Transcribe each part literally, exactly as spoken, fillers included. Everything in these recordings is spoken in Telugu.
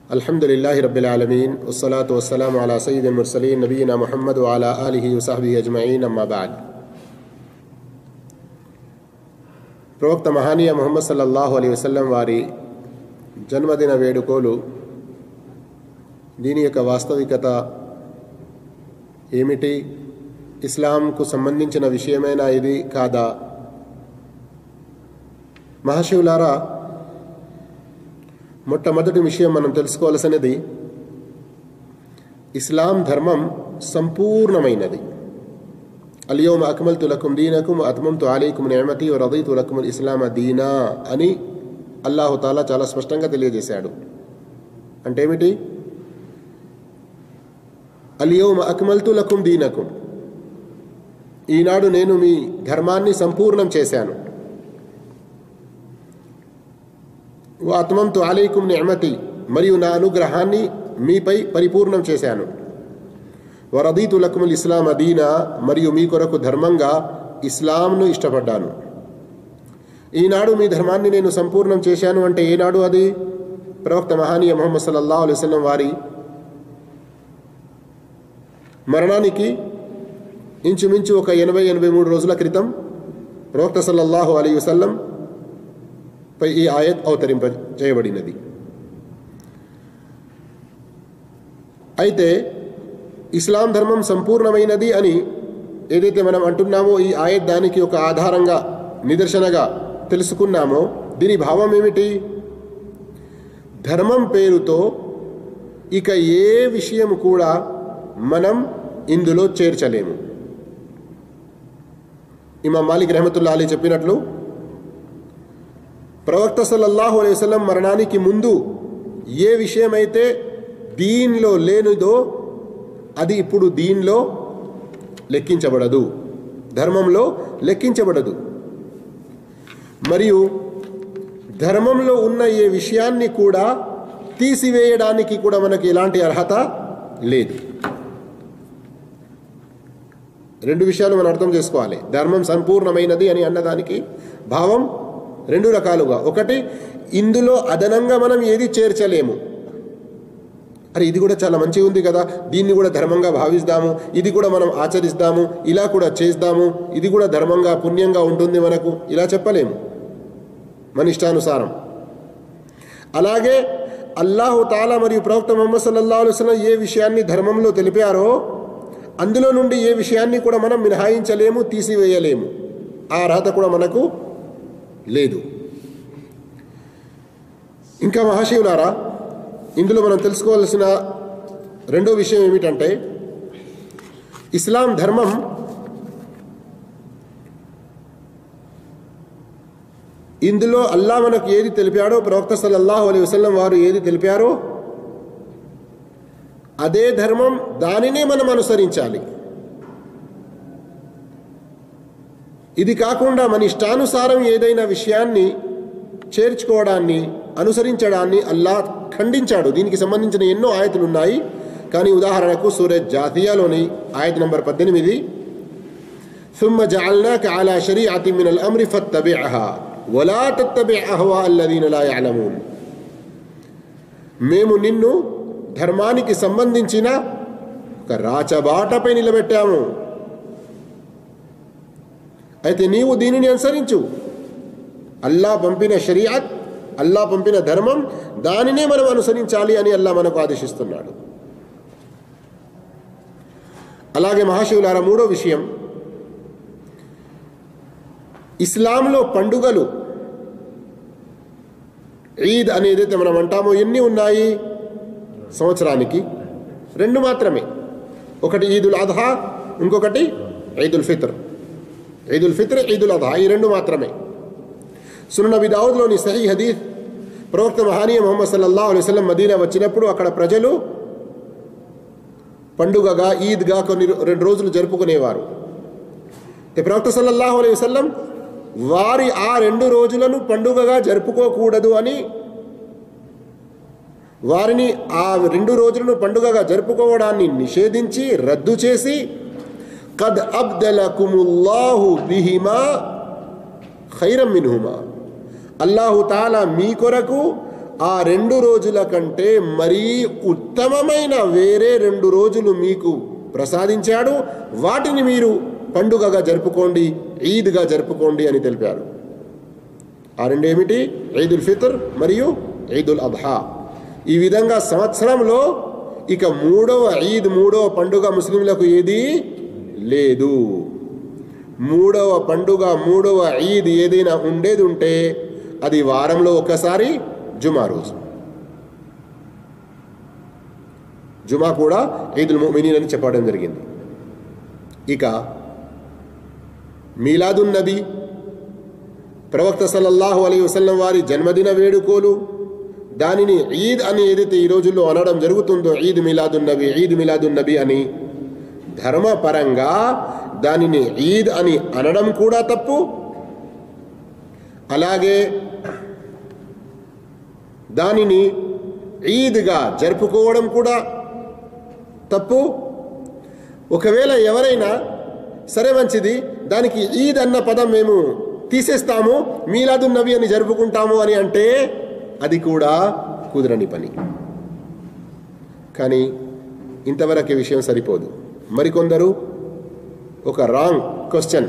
అల్హమ్దులిల్లాహి రబ్బిల్ ఆలమీన్ వస్సలాతు వస్సలాము అలా సయ్యిదిల్ ముర్సలీన్ నబీనా ముహమ్మద్ వ అలా ఆలిహి వసహ్బిహి అజ్మఈన్ అమ్మా బఅద్. ప్రవక్త మహానీయ ముహమ్మద్ సల్లల్లాహు అలైహి వసల్లం వారి జన్మదిన వేడుకలు దీని యొక్క వాస్తవికత ఏమిటి, ఇస్లాంకు సంబంధించిన విషయమైనా ఇది కాదా? మహాశివులారా, మొట్టమొదటి విషయం మనం తెలుసుకోవాల్సినది, ఇస్లాం ధర్మం సంపూర్ణమైనది. అల్యౌమ అక్మల్తు లకుం దీనకుం అత్మమ్తు అలైకుం నిఅమతి వ రదీతు లకుముల్ ఇస్లామ దీనా అని అల్లాహు తాలా చాలా స్పష్టంగా తెలియజేశాడు. అంటే ఏమిటి? అల్యౌమ అక్మల్తు లకుం దీనకుం, ఈనాడు నేను మీ ధర్మాన్ని సంపూర్ణం చేశాను. అత్మమ్తు అలైకుం నిఅమతి, మరియు నా అనుగ్రహాన్ని మీపై పరిపూర్ణం చేశాను. వరదీతు లకుముల్ ఇస్లామ దీనా, మరియు మీ కొరకు ధర్మంగా ఇస్లాంను ఇష్టపడ్డాను. ఈనాడు మీ ధర్మాన్ని నేను సంపూర్ణం చేశాను అంటే ఏనాడు? అది ప్రవక్త మహానీయ ముహమ్మద్ సల్లల్లాహు అలైహి వసల్లం వారి మరణానికి ఇంచుమించు ఒక ఎనభై ఎనభై మూడు రోజుల క్రితం ప్రవక్త సల్లల్లాహు అలైహి వసల్లం పై ఈ ఆయత్ అవతరింప చేయబడినది. అయితే ఇస్లాం ధర్మం సంపూర్ణమైనది అని ఏదైతే మనం అంటున్నామో, ఈ ఆయత్ దానికి ఒక ఆధారంగా నిదర్శనగా తెలుసుకున్నామో, దీని భావం ఏమిటి? ధర్మం పేరుతో ఇక ఏ విషయం కూడా మనం ఇందులో చేర్చలేము. ఇమాం మాలిక్ రహమతుల్లాహి అలైహి చెప్పినట్లు, ప్రవక్త సల్లల్లాహు అలైహి వసల్లం మరణానికి ముందు ఏ విషయమైతే దీనిలో లేనిదో అది ఇప్పుడు దీనిలో లెక్కించబడదు, ధర్మంలో లెక్కించబడదు. మరియు ధర్మంలో ఉన్న ఏ విషయాన్ని కూడా తీసివేయడానికి కూడా మనకి ఎలాంటి అర్హత లేదు. రెండు విషయాలు మనం అర్థం చేసుకోవాలి. ధర్మం సంపూర్ణమైనది అని అన్నదానికి భావం రెండు రకాలుగా. ఒకటి, ఇందులో అదనంగా మనం ఏది చేర్చలేము. అరే, ఇది కూడా చాలా మంచిగా ఉంది కదా, దీన్ని కూడా ధర్మంగా భావిస్తాము, ఇది కూడా మనం ఆచరిస్తాము, ఇలా కూడా చేస్తాము, ఇది కూడా ధర్మంగా పుణ్యంగా ఉంటుంది మనకు, ఇలా చెప్పలేము మన ఇష్టానుసారం. అలాగే అల్లాహు తాలా మరియు ప్రవక్త ముహమ్మద్ సల్లల్లాహు అలైహి వసల్లం ఏ విషయాన్ని ధర్మంలో తెలిపారో అందులో నుండి ఏ విషయాన్ని కూడా మనం మినహాయించలేము, తీసివేయలేము. ఆ అర్హత కూడా మనకు లేదు. ఇంకా మహాశివులారా, ఇందులో మనం తెలుసుకోవాల్సిన రెండో విషయం ఏమిటంటే, ఇస్లాం ధర్మం ఇందులో అల్లా మనకు ఏది తెలిపాడో, ప్రవక్త సల్లల్లాహు అలైహి వసల్లం వారు ఏది తెలిపారో అదే ధర్మం, దానినే మనం అనుసరించాలి. ఇది కాకుండా మన ఇష్టానుసారం ఏదైనా విషయాన్ని చేర్చుకోవడాన్ని, అనుసరించడాన్ని అల్లా ఖండించాడు. దీనికి సంబంధించిన ఎన్నో ఆయతులు ఉన్నాయి. కానీ ఉదాహరణకు సూరహ్ జాథియాలోని ఆయత్ నంబర్ పద్దెనిమిది, ثم جعلناك على شريعة من الأمر فاتبعها ولا تتبع أهواء الذين لا يعلمون. మేము నిన్ను ధర్మానికి సంబంధించిన ఒక రాచబాటపై నిలబెట్టాము, అయితే నీవు దీనిని అనుసరించు. అల్లా పంపిన షరీఅత్, అల్లా పంపిన ధర్మం, దానినే మనం అనుసరించాలి అని అల్లా మనకు ఆదేశిస్తున్నాడు. అలాగే మహాశివులారా, మూడో విషయం, ఇస్లాంలో పండుగలు, ఈద్ అనేదైతే మనం అంటామో, ఎన్ని ఉన్నాయి? సంవత్సరానికి రెండు మాత్రమే. ఒకటి ఈదుల్ అద్హా, ఇంకొకటి ఈదుల్ ఫిత్ర్. ఈదుల్ ఫిత్ర్, ఈదుల్ అద్హా, ఈ రెండు మాత్రమే. సునన్ అబీ దావుద్లోని సహీహ్ హదీస్, ప్రవక్త మహానీయ ముహమ్మద్ సల్లల్లాహు అలైహి వసల్లం మదీనా వచ్చినప్పుడు అక్కడ ప్రజలు పండుగగా, ఈద్గా కొన్ని రెండు రోజులు జరుపుకునేవారు. ప్రవక్త సల్లల్లాహు అలైహి వసల్లం వారి ఆ రెండు రోజులను పండుగగా జరుపుకోకూడదు అని, వారిని ఆ రెండు రోజులను పండుగగా జరుపుకోవడాన్ని నిషేధించి రద్దు చేసి, ఖద్ అబ్దలకుముల్లాహు బిహిమా ఖైరం మిన్హుమా, అల్లాహు తాలా మీ కొరకు ఆ రెండు రోజుల కంటే మరీ ఉత్తమమైన వేరే రెండు రోజులు మీకు ప్రసాదించాడు, వాటిని మీరు పండుగగా జరుపుకోండి, ఈద్గా జరుపుకోండి అని తెలిపారు. ఆ రెండు ఏమిటి? ఈదుల్ ఫిత్ర్ మరియు ఈదుల్ అద్హా. ఈ విధంగా సంవత్సరంలో ఇక మూడవ ఈద్, మూడవ పండుగ ముస్లింలకు ఏది లేదు. మూడవ పండుగ, మూడవ ఈద్ ఏదైనా ఉండేది ఉంటే అది వారంలో ఒకసారి జుమా రోజు. జుమా కూడా ఈదుల్ ముమినీన్ అని చెప్పడం జరిగింది. ఇక మీలాదున్ నబీ, ప్రవక్త సల్లల్లాహు అలైహి వసల్లం వారి జన్మదిన వేడుకోలు, దానిని ఈద్ అని ఏదైతే ఈ రోజుల్లో అనడం జరుగుతుందో, ఈద్ మిలాదున్ నబీ, ఈద్ మిలాదున్ నబీ అని, ధర్మపరంగా దానిని ఈద్ అని అనడం కూడా తప్పు. అలాగే దానిని ఈద్గా జరుపుకోవడం కూడా తప్పు. ఒకవేళ ఎవరైనా సరే మంచిది, దానికి ఈద్ అన్న పదం మేము తీసేస్తాము, మీలాదున్ నబీ అని జరుపుకుంటాము అని అంటే అది కూడా కుదరని పని. కానీ ఇంతవరకు విషయం సరిపోదు. మరికొందరు ఒక రాంగ్ క్వశ్చన్,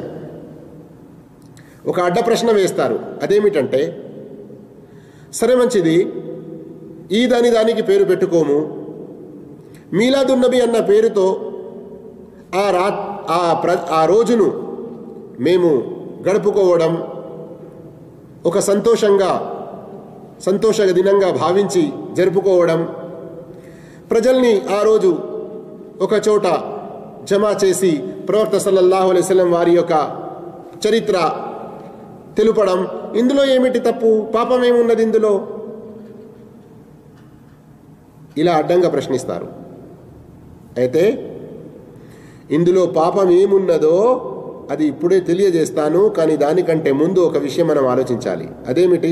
ఒక అడ్డ ప్రశ్న వేస్తారు. అదేమిటంటే, సరే మంచిది, ఈద్ అని దానికి పేరు పెట్టుకోము, మీలాదున్ నబీ అన్న పేరుతో ఆ రా ఆ ప్ర ఆ రోజును మేము గడుపుకోవడం ఒక సంతోషంగా సంతోష దినంగా భావించి జరుపుకోవడం, ప్రజల్ని ఆ రోజు ఒక చోట జమా చేసి ప్రవక్త సల్లల్లాహు అలైహి వసల్లం వారి యొక్క చరిత్ర తెలుపడం, ఇందులో ఏమిటి తప్పు? పాపం ఏమున్నది ఇందులో? ఇలా అడ్డంగా ప్రశ్నిస్తారు. అయితే ఇందులో పాపం ఏమున్నదో అది ఇప్పుడే తెలియజేస్తాను. కానీ దానికంటే ముందు ఒక విషయం మనం ఆలోచించాలి. అదేమిటి?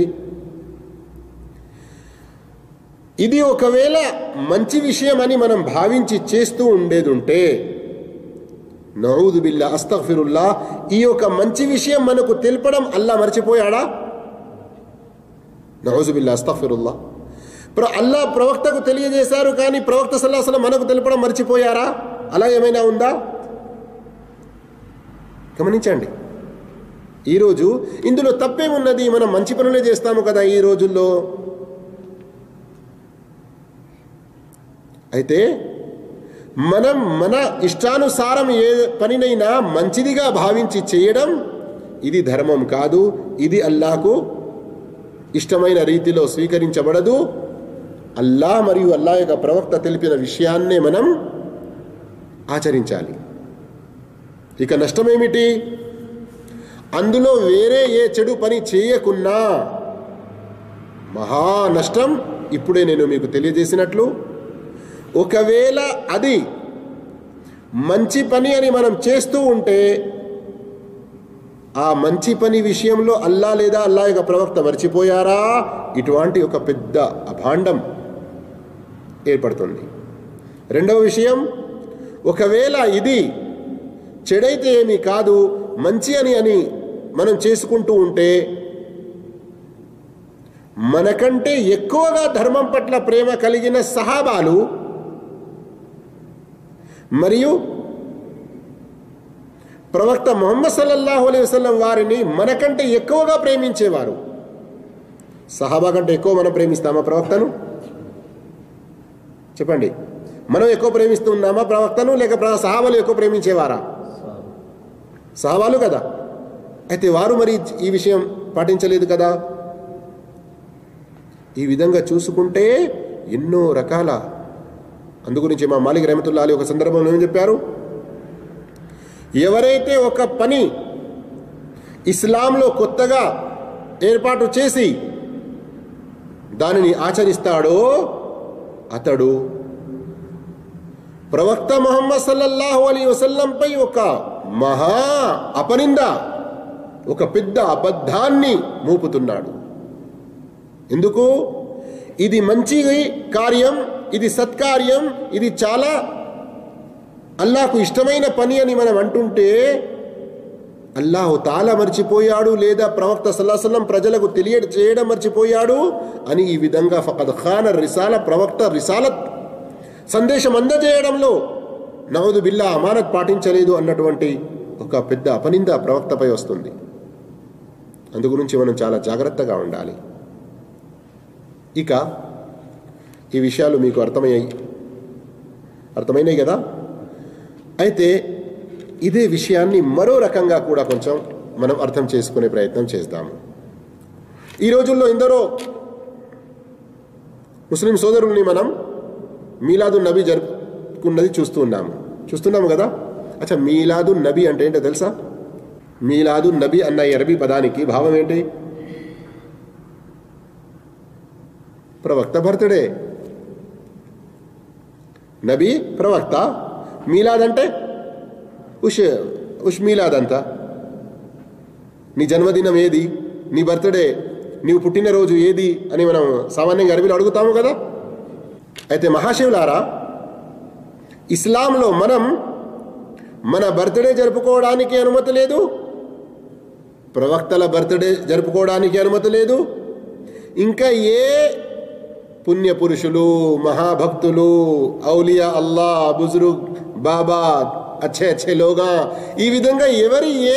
ఇది ఒకవేళ మంచి విషయం అని మనం భావించి చేస్తూ ఉండేది ఉంటే, నౌదు బిల్లా, అస్తగ్ఫిరుల్లా, ఈ యొక్క మంచి విషయం మనకు తెలపడం అల్లా మర్చిపోయాడా? నౌజు బిల్లా, అస్తగ్ఫిరుల్లా. అల్లా ప్రవక్తకు తెలియజేశారు, కానీ ప్రవక్త సల్లల్లాహు అలైహి వసల్లం మనకు తెలపడం మర్చిపోయారా? అలా ఏమైనా ఉందా? గమనించండి. ఈరోజు ఇందులో తప్పేమున్నది? మనం మంచి పనులే చేస్తాము కదా ఈ రోజుల్లో. అయితే మనం మన ఇష్టానుసారం ఏ పనినైనా మంచిదిగా భావించి చేయడం ఇది ధర్మం కాదు. ఇది అల్లాహకు ఇష్టమైన రీతిలో స్వీకరించబడదు. అల్లాహ్ మరియు అల్లాహ్ యొక్క ప్రవక్త తెలిపిన విషయాన్నే మనం ఆచరించాలి. ఇక నష్టమేమిటి? అందులో వేరే ఏ చెడు పని చేయకున్నా మహా నష్టం. ఇప్పుడే నేను మీకు తెలియజేసినట్లు, ఒకవేళ అది మంచి పని అని మనం చేస్తూ ఉంటే ఆ మంచి పని విషయంలో అల్లా లేదా అల్లా యొక్క ప్రవక్త మర్చిపోయారా? ఇటువంటి ఒక పెద్ద అభాండం ఏర్పడుతుంది. రెండవ విషయం, ఒకవేళ ఇది చెడైతే ఏమీ కాదు, మంచి అని అని మనం చేసుకుంటూ ఉంటే మనకంటే ఎక్కువగా ధర్మం పట్ల ప్రేమ కలిగిన సహాబాలు మరియు ప్రవక్త ముహమ్మద్ సల్లల్లాహు అలైహి వసల్లం వారిని మనకంటే ఎక్కువగా ప్రేమించేవారు. సహాబా కంటే ఎక్కువ మనం ప్రేమిస్తామా ప్రవక్తను? చెప్పండి. మనం ఎక్కువ ప్రేమిస్తున్నామా ప్రవక్తను, లేక సహాబాలు ఎక్కువ ప్రేమించేవారా? సహాబాలు కదా. అయితే వారు మరి ఈ విషయం పాటించలేదు కదా. ఈ విధంగా చూసుకుంటే ఎన్నో రకాల, అందుగురించి మా మాలిక్ రహమతుల్లాహి అలైహి ఒక సందర్భంలో ఏం చెప్పారు? ఎవరైతే ఒక పని ఇస్లాంలో కొత్తగా ఏర్పాటు చేసి దానిని ఆచరిస్తాడో అతడు ప్రవక్త ముహమ్మద్ సల్లల్లాహు అలైహి వసల్లంపై ఒక మహా అపనింద, ఒక పెద్ద అబద్ధాన్ని మోపుతున్నాడు. ఎందుకు? ఇది మంచి కార్యం, ఇది సత్కార్యం, ఇది చాలా అల్లాహకు ఇష్టమైన పని అని మనం అంటుంటే అల్లాహు తాలా మర్చిపోయాడు లేదా ప్రవక్త సల్లల్లాహు అలైహి వసల్లం ప్రజలకు తెలియజేయడం మర్చిపోయాడు అని ఈ విధంగా ఫఖద్ ఖాన రిసాల ప్రవక్త రిసాలత్ సందేశం అందజేయడంలో నౌదు బిల్లా అమానత్ పాటించలేదు అన్నటువంటి ఒక పెద్ద అపనింద ప్రవక్తపై వస్తుంది. అందు గురించి మనం చాలా జాగ్రత్తగా ఉండాలి. ఇక ఈ విషయాలు మీకు అర్థమయ్యాయి అర్థమైనాయి కదా. అయితే ఇదే విషయాన్ని మరో రకంగా కూడా కొంచెం మనం అర్థం చేసుకునే ప్రయత్నం చేద్దాము. ఈ రోజుల్లో ఎందరో ముస్లిం సోదరుల్ని మనం మీలాదు నబీ జరుపుకున్నది చూస్తూ ఉన్నాము చూస్తున్నాము కదా. అచ్చా, మీలాదు నబీ అంటే ఏంటో తెలుసా? మీలాదు నబీ అన్న ఈ అరబీ పదానికి భావం ఏంటి? ప్రవక్త బర్త్డే. నబీ ప్రవక్త, మీలాద్ అంటే ఉష్ ఉష్ మీలాద్ అంతా. నీ జన్మదినం ఏది, నీ బర్త్డే, నీవు పుట్టినరోజు ఏది అని మనం సామాన్యంగా అరబీలో అడుగుతాము కదా. అయితే మహాశివులారా, ఇస్లాంలో మనం మన బర్త్డే జరుపుకోవడానికి అనుమతి లేదు, ప్రవక్తల బర్త్డే జరుపుకోవడానికి అనుమతి లేదు, ఇంకా ఏ పుణ్యపురుషులు మహాభక్తులు ఔలియా అల్లా బుజుర్గ్ బాబా అచ్చే అచ్చే లోగా ఈ విధంగా ఎవరి ఏ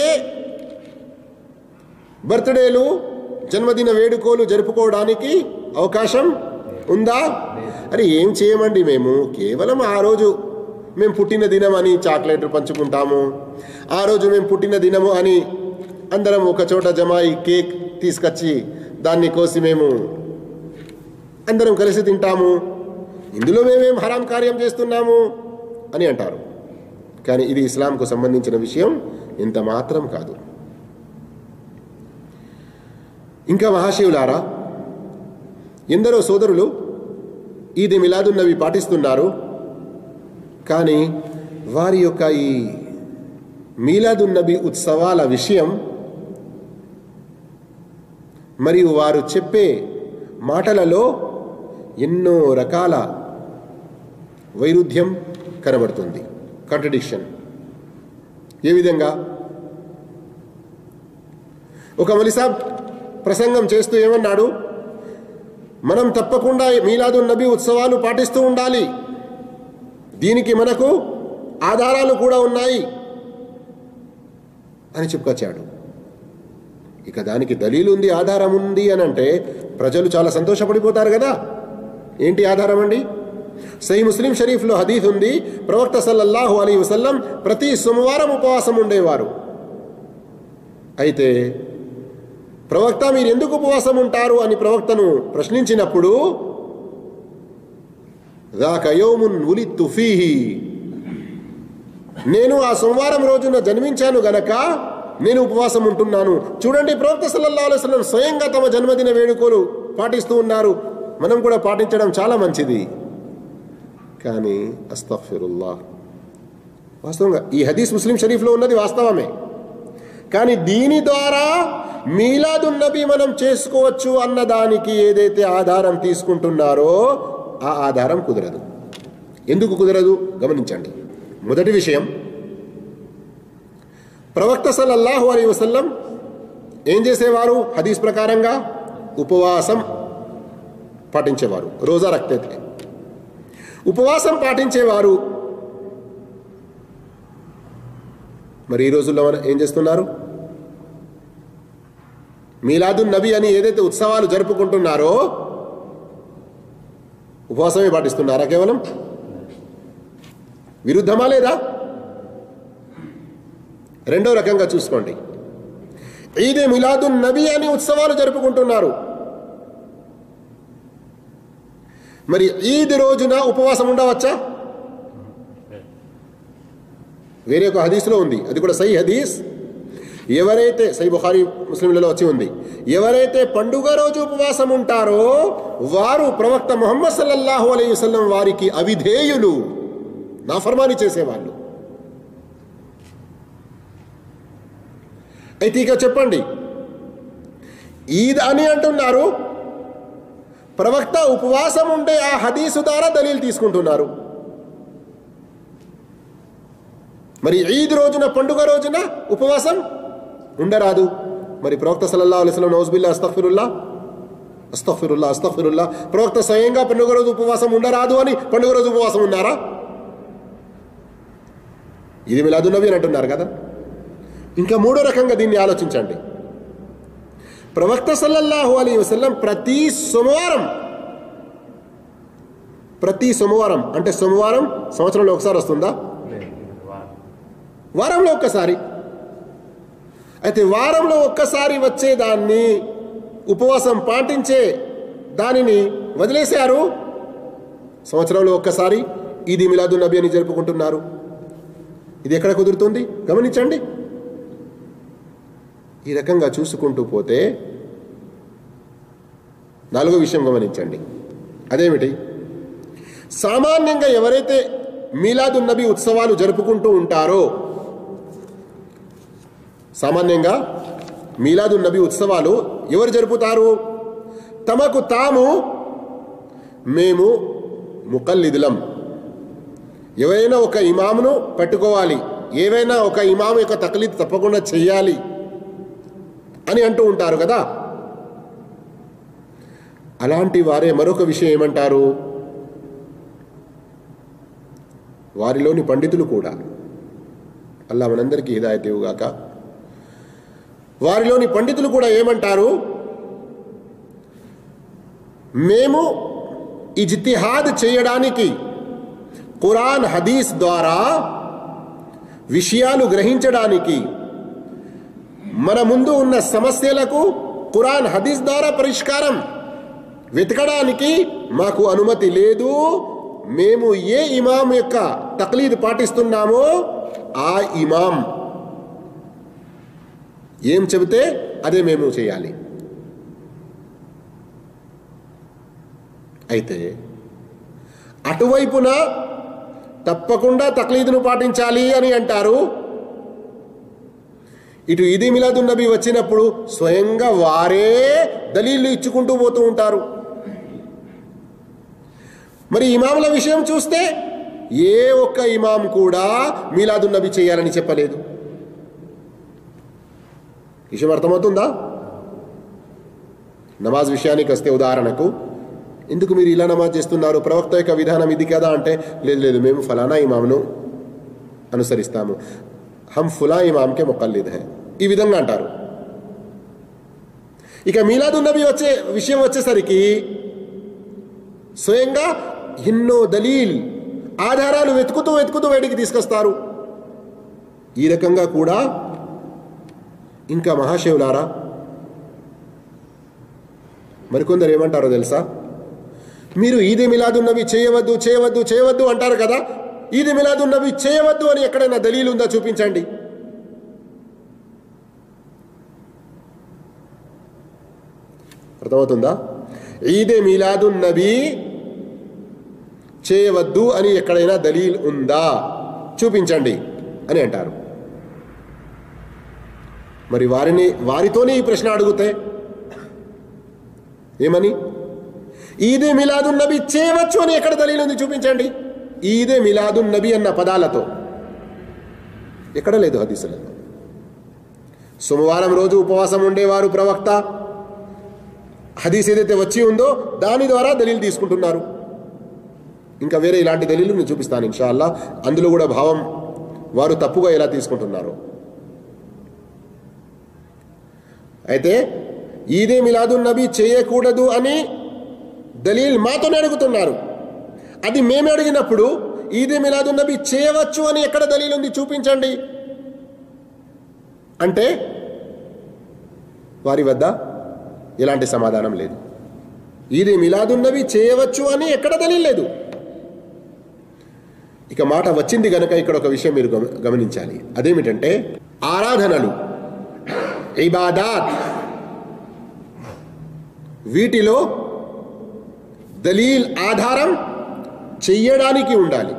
బర్త్డేలు జన్మదిన వేడుకోలు జరుపుకోవడానికి అవకాశం ఉందా? అరే ఏం చేయమండి, మేము కేవలం ఆ రోజు మేము పుట్టిన దినం అని చాక్లెట్లు పంచుకుంటాము, ఆ రోజు మేము పుట్టిన దినము అని అందరం ఒక చోట జమాయి కేక్ తీసుకొచ్చి దాన్ని కోసి మేము అందరం కలిసి తింటాము, ఇందులో మేమేం హరాం కార్యం చేస్తున్నాము అని అంటారు. కానీ ఇది ఇస్లాంకు సంబంధించిన విషయం ఇంత మాత్రం కాదు. ఇంకా మహాశివులారా, ఎందరో సోదరులు ఈద్ మిలాదున్ నబీ పాటిస్తున్నారు, కానీ వారి యొక్క ఈ మీలాదున్ నబీ ఉత్సవాల విషయం మరియు వారు చెప్పే మాటలలో ఎన్నో రకాల వైరుధ్యం కనబడుతుంది, కాంట్రడిక్షన్. ఏ విధంగా? ఒక మలిసాబ్ ప్రసంగం చేస్తూ ఏమన్నాడు, మనం తప్పకుండా మీలాదున్ నబీ ఉత్సవాలు పాటిస్తూ ఉండాలి, దీనికి మనకు ఆధారాలు కూడా ఉన్నాయి అని చెప్పుకొచ్చాడు. ఇక దానికి దలీలు ఉంది, ఆధారం ఉంది అని అంటే ప్రజలు చాలా సంతోషపడిపోతారు కదా. ఏంటి ఆధారం అండి? సహీ ముస్లిం షరీఫ్లో హదీస్ ఉంది, ప్రవక్త సల్లల్లాహు అలైహి వసల్లం ప్రతి సోమవారం ఉపవాసం ఉండేవారు. అయితే ప్రవక్త మీరు ఎందుకు ఉపవాసం ఉంటారు అని ప్రవక్తను ప్రశ్నించినప్పుడు ذاك يوم ولدت فيه, నేను ఆ సోమవారం రోజున జన్మించాను గనక నేను ఉపవాసం ఉంటున్నాను. చూడండి, ప్రవక్త సల్లల్లాహు అలైహి వసల్లం స్వయంగా తమ జన్మదిన వేడుకలు పాటిస్తూ ఉన్నారు. మనం కూడా పాటించడం చాలా మంచిది. కానీ అస్తగ్ఫిరుల్లాహ్, వాస్తవంగా ఈ హదీస్ ముస్లిం షరీఫ్లో ఉన్నది వాస్తవమే, కానీ దీని ద్వారా మీలాదున్ నబీ మనం చేసుకోవచ్చు అన్నదానికి ఏదైతే ఆధారం తీసుకుంటున్నారో ఆ ఆధారం కుదరదు. ఎందుకు కుదరదు గమనించండి. మొదటి విషయం, ప్రవక్త సల్లల్లాహు అలైహి వసల్లం ఏం చేసేవారు? హదీస్ ప్రకారంగా ఉపవాసం పాటించేవారు, రోజా రక్తే ఉపవాసం పాటించేవారు. మరి ఈ రోజుల్లో ఏం చేస్తున్నారు? మీలాదున్ నబీ అని ఏదైతే ఉత్సవాలు జరుపుకుంటున్నారో ఉపవాసమే పాటిస్తున్నారా? కేవలం విరుద్ధమా లేదా? రెండో రకంగా చూసుకోండి, ఈద్ మిలాదున్ నబీ అని ఉత్సవాలు జరుపుకుంటున్నారు, మరి ఈద్ రోజున ఉపవాసం ఉండవచ్చా? వేరే ఒక హదీస్లో ఉంది, అది కూడా సహీ హదీస్. ఎవరైతే సహీ బుఖారీ ముస్లింలలో వచ్చి ఉంది, ఎవరైతే పండుగ రోజు ఉపవాసం ఉంటారో వారు ప్రవక్త ముహమ్మద్ సల్లల్లాహు అలైహి వసల్లం వారికి అవిధేయులు, నాఫర్మాని చేసేవాళ్ళు. అయితే ఇక చెప్పండి, ఈద్ అని అంటున్నారు, ప్రవక్త ఉపవాసం ఉండే ఆ హదీసు ద్వారా దలీల్ తీసుకుంటున్నారు. మరి ఈద్ రోజున పండుగ రోజున ఉపవాసం ఉండరాదు. మరి ప్రవక్త సల్లల్లాహు అలైహి వసల్లం నౌజుబిల్లా అస్తగ్ఫిరుల్లా అస్తగ్ఫిరుల్లా అస్తగ్ఫిరుల్లా ప్రవక్త స్వయంగా పండుగ రోజు ఉపవాసం ఉండరాదు అని పండుగ రోజు ఉపవాసం ఉన్నారా? ఇది మిలాదున్ నబీ అని అంటున్నారు కదా. ఇంకా మూడో రకంగా దీన్ని ఆలోచించండి. ప్రవక్త సల్లల్లాహు అలైహి వసల్లం ప్రతి సోమవారం ప్రతి సోమవారం అంటే సోమవారం సంవత్సరంలో ఒకసారి వస్తుందా? వారంలో ఒక్కసారి. అయితే వారంలో ఒక్కసారి వచ్చేదాన్ని ఉపవాసం పాటించే దానిని వదిలేశారు. సంవత్సరంలో ఒక్కసారి ఈద్ మిలాదున్ నబీ అని జరుపుకుంటున్నారు. ఇది ఎక్కడ కుదురుతుంది? గమనించండి. ఈ రకంగా చూసుకుంటూ పోతే నాలుగో విషయం గమనించండి. అదేమిటి? సామాన్యంగా ఎవరైతే మీలాదున్ నబీ ఉత్సవాలు జరుపుకుంటూ ఉంటారో, సామాన్యంగా మీలాదున్ నబీ ఉత్సవాలు ఎవరు జరుపుతారు? తమకు తాము మేము ముకల్లిదులం, ఎవరైనా ఒక ఇమామును పట్టుకోవాలి, ఏవైనా ఒక ఇమాము యొక్క తక్లీద్ తప్పకుండా చెయ్యాలి అని అంటూ ఉంటారు కదా. అలాంటి వారే మరొక విషయం ఏమంటారు? వారిలోని పండితులు కూడా, అల్లా మనందరికీ హిదాయత్ ఇవ్వుగాక, వారిలోని పండితులు కూడా ఏమంటారు? మేము ఇజ్తిహాద్ చేయడానికి ఖురాన్ హదీస్ ద్వారా విషయాలు గ్రహించడానికి, మన ముందు ఉన్న సమస్యలకు ఖురాన్ హదీస్ ద్వారా పరిష్కారం వెతకడానికి మాకు అనుమతి లేదు. మేము ఏ ఇమాం యొక్క తక్లీద్ పాటిస్తున్నామో ఆ ఇమాం ఏం చెబితే అదే మేము చేయాలి. అయితే అటువైపున తప్పకుండా తక్లీదును పాటించాలి అని అంటారు. ఇటు ఈద్ మిలాదున్ నబీ వచ్చినప్పుడు స్వయంగా వారే దలీళ్ళు ఇచ్చుకుంటూ పోతూ ఉంటారు. మరి ఇమాముల విషయం చూస్తే ఏ ఒక్క ఇమాం కూడా మీలాదున్ నబీ చేయాలని చెప్పలేదు. విషయం అర్థమవుతుందా? నమాజ్ విషయానికి వస్తే ఉదాహరణకు, ఎందుకు మీరు ఇలా నమాజ్ చేస్తున్నారు, ప్రవక్త యొక్క విధానం ఇది కదా అంటే, లేదు లేదు మేము ఫలానా ఇమాంను అనుసరిస్తాము, హమ్ ఫులా ఇమాంకే ముకల్లిద్ హై, ఈ విధంగా అంటారు. ఇక మీలాదున్ నబీ వచ్చే విషయం వచ్చేసరికి స్వయంగా ఎన్నో దలీల్ ఆధారాలు వెతుకుతూ వెతుకుతూ బయటికి తీసుకొస్తారు. ఈ రకంగా కూడా ఇంకా మహాశివులారా మరికొందరు ఏమంటారో తెలుసా? మీరు ఈద్ మిలాదున్ నబీ చేయవద్దు చేయవద్దు చేయవద్దు అంటారు కదా, ఈద్ మిలాదున్ నబీ చేయవద్దు అని ఎక్కడైనా దలీల్ ఉందా చూపించండి. అర్థమవుతుందా? ఈద్ మిలాదున్ నబీ చేయవద్దు అని ఎక్కడైనా దలీల్ ఉందా చూపించండి అని అంటారు. మరి వారిని వారితోనే ఈ ప్రశ్న అడిగితే ఏమని? ఈద్ మిలాదున్ నబీ చేయవచ్చు అని ఎక్కడ దలీల్ ఉంది చూపించండి. ఈద్ మిలాదున్ నబీ అన్న పదాలతో ఎక్కడ లేదు హదీసులలో. సోమవారం రోజు ఉపవాసం ఉండేవారు ప్రవక్త, హదీస్ ఏదైతే వచ్చి ఉందో దాని ద్వారా దలీల్ తీసుకుంటున్నారు. ఇంకా వేరే ఇలాంటి దలీలు నేను చూపిస్తాను ఇన్షాల్లా. అందులో కూడా భావం వారు తప్పుగా ఎలా తీసుకుంటున్నారు. అయితే ఈద్ మిలాదున్ నబీ చేయకూడదు అని దలీల్ మాతోనే అడుగుతున్నారు. అది మేము అడిగినప్పుడు ఈద్ మిలాదున్ నబీ చేయవచ్చు అని ఎక్కడ దలీల్ ఉంది చూపించండి అంటే వారి వద్ద ఎలాంటి సమాధానం లేదు. ఈద్ మిలాదున్ నబీ చేయవచ్చు అని ఎక్కడ దలీల్ లేదు. ఇక మాట వచ్చింది గనక ఇక్కడ ఒక విషయం మీరు గమనించాలి. అదేమిటంటే ఆరాధనలు, ఇబాదాత్, వీటిలో దలీల్ ఆధారం చెయ్యడానికి ఉండాలి.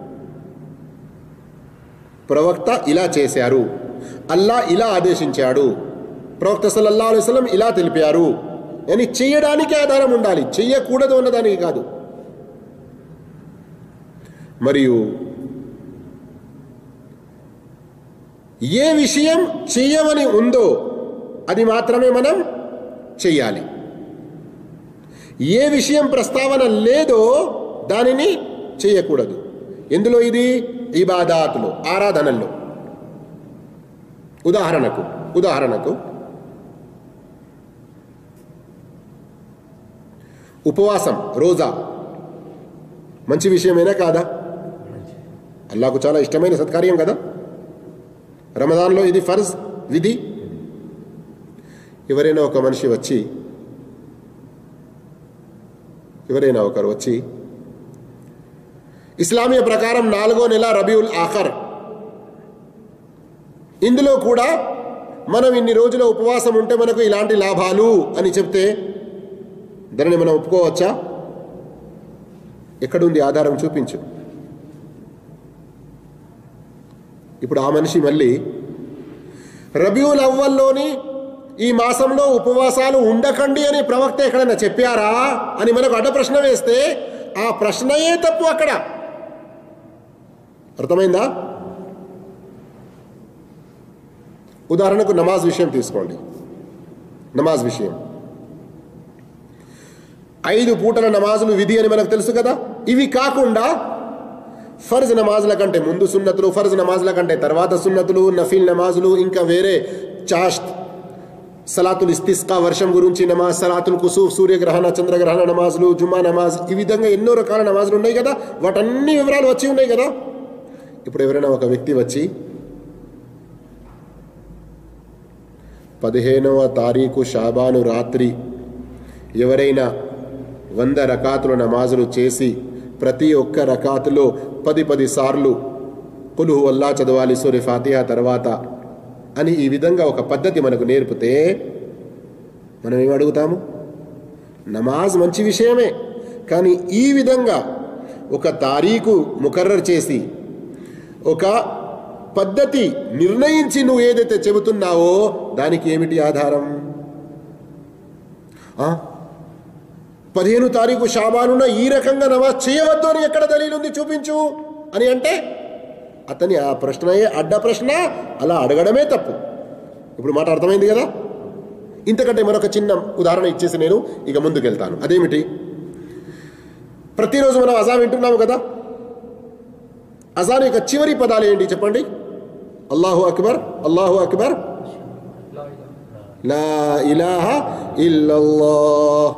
ప్రవక్త ఇలా చేశారు, అల్లా ఇలా ఆదేశించాడు, ప్రవక్త సల్లల్లాహు అలైహి వసల్లం ఇలా తెలిపారు అని చెయ్యడానికి ఆధారం ఉండాలి, చెయ్యకూడదు అన్నదానికి కాదు. మరియు ఏ విషయం చెయ్యమని ఉందో అది మాత్రమే మనం చెయ్యాలి. ఏ విషయం ప్రస్తావన లేదో దానిని చేయకూడదు. ఎందులో? ఇది ఇబాదాతులో, ఆరాధనల్లో. ఉదాహరణకు ఉదాహరణకు ఉపవాసం, రోజా మంచి విషయమేనా కాదా? అల్లాహకు చాలా ఇష్టమైన సత్కార్యం కదా. రమదాన్లో ఇది ఫర్జ్, విధి. ఎవరైనా ఒక మనిషి వచ్చి ఎవరైనా ఒకరు వచ్చి ఇస్లామీయ ప్రకారం నాలుగో నెల రబీఉల్ ఆఖర్, ఇందులో కూడా మనం ఇన్ని రోజుల ఉపవాసం ఉంటే మనకు ఇలాంటి లాభాలు అని చెప్తే దానిని మనం ఒప్పుకోవచ్చా? ఎక్కడుంది ఆధారం? చూపించు. ఇప్పుడు ఆ మనిషి మళ్ళీ రబీఉల్ అవ్వల్లోని ఈ మాసంలో ఉపవాసాలు ఉండకండి అని ప్రవక్త ఎక్కడైనా చెప్పారా అని మనకు అడ్డ ప్రశ్న వేస్తే ఆ ప్రశ్నయే తప్పు అక్కడ. అర్థమైందా? ఉదాహరణకు నమాజ్ విషయం తీసుకోండి. నమాజ్ విషయం, ఐదు పూటల నమాజులు విధి అని మనకు తెలుసు కదా. ఇవి కాకుండా ఫర్జ్ నమాజుల కంటే ముందు సున్నతులు, ఫర్జ్ నమాజుల కంటే తర్వాత సున్నతులు, నఫీల్ నమాజులు, ఇంకా వేరే చాష్త్, సలాతుల్ ఇస్తిస్కా వర్షం గురించి నమాజ్, సలాతుల్ కుసూఫ్ సూర్యగ్రహణ చంద్రగ్రహణ నమాజులు, జుమ్మా నమాజ్, ఈ విధంగా ఎన్నో రకాల నమాజులు ఉన్నాయి కదా. వాటన్ని వివరాలు వచ్చి ఉన్నాయి కదా. ఇప్పుడు ఎవరైనా ఒక వ్యక్తి వచ్చి పదిహేనవ తారీఖు షాబాను రాత్రి ఎవరైనా వంద రకాతుల నమాజులు చేసి ప్రతి ఒక్క రకాతులో పది పది సార్లు కుల్ హువల్లా చదవాలి సూరే ఫాతిహా తర్వాత అని ఈ విధంగా ఒక పద్ధతి మనకు నేర్పితే మనం ఏం అడుగుతాము? నమాజ్ మంచి విషయమే, కానీ ఈ విధంగా ఒక తారీఖు ముకర్రర్ చేసి ఒక పద్ధతి నిర్ణయించి నువ్వు ఏదైతే చెబుతున్నావో దానికి ఏమిటి ఆధారం? పదిహేను తారీఖు షాబానున ఈ రకంగా నమాజ్ చేయవద్దు అని ఎక్కడ దలీలు ఉంది చూపించు అని అంటే అతని ఆ ప్రశ్నయే అడ్డ ప్రశ్న, అలా అడగడమే తప్పు. ఇప్పుడు మాట అర్థమైంది కదా. ఇంతకంటే మరొక చిన్న ఉదాహరణ ఇచ్చేసి నేను ఇక ముందుకు వెళ్తాను. అదేమిటి? ప్రతిరోజు మనం అజాన్ వింటున్నాము కదా. అజాన్ యొక్క చివరి పదాలు ఏంటి చెప్పండి? అల్లాహు అక్బర్, అల్లాహు అక్బర్, లా ఇలాహా ఇల్లల్లాహ్.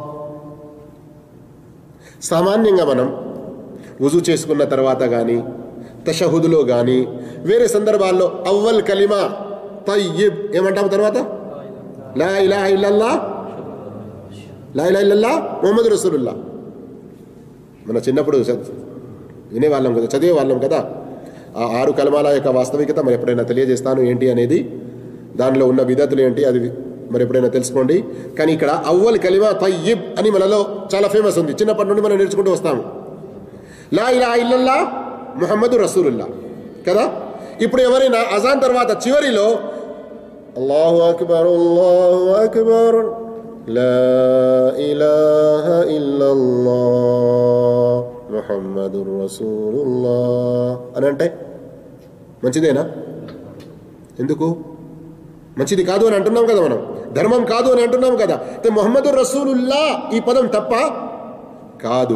సామాన్యంగా మనం వుజూ చేసుకున్న తర్వాత కానీ తషహుదులో కానీ వేరే సందర్భాల్లో అవ్వల్ కలిమా తయ్యిబ్ ఏమంటాము? తర్వాత లా ఇలాహా ఇల్లల్లాహ్, లా ఇలాహా ఇల్లల్లాహ్ ముహమ్మద్ రసూలుల్లాహ్. మన చిన్నప్పుడు వినేవాళ్ళం కదా, చదివేవాళ్ళం కదా. ఆ ఆరు కలమాల యొక్క వాస్తవికత మరి ఎప్పుడైనా తెలియజేస్తాను ఏంటి అనేది, దానిలో ఉన్న విధతులు ఏంటి అది మరి ఎప్పుడైనా తెలుసుకోండి. కానీ ఇక్కడ అవ్వల్ కలిమా తయ్యిబ్ అని మనలో చాలా ఫేమస్ ఉంది, చిన్నప్పటి నుండి మనం నేర్చుకుంటూ వస్తాము. లా ఇలాహా ఇల్లల్లాహ్ ముహమ్మదు రసూలుల్లాహ్ కదా. ఇప్పుడు ఎవరైనా అజాన్ తర్వాత చివరిలో అల్లాహు అక్బర్, అల్లాహు అక్బర్, లా ఇలాహా ఇల్లల్లాహ్ ముహమ్మదుర్ రసూలుల్లాహ్ అని అంటే మంచిదేనా? ఎందుకు మంచిది కాదు అని అంటున్నాం కదా, మనం ధర్మం కాదు అని అంటున్నాం కదా. అయితే ముహమ్మదుర్ రసూలుల్లాహ్ ఈ పదం తప్ప కాదు.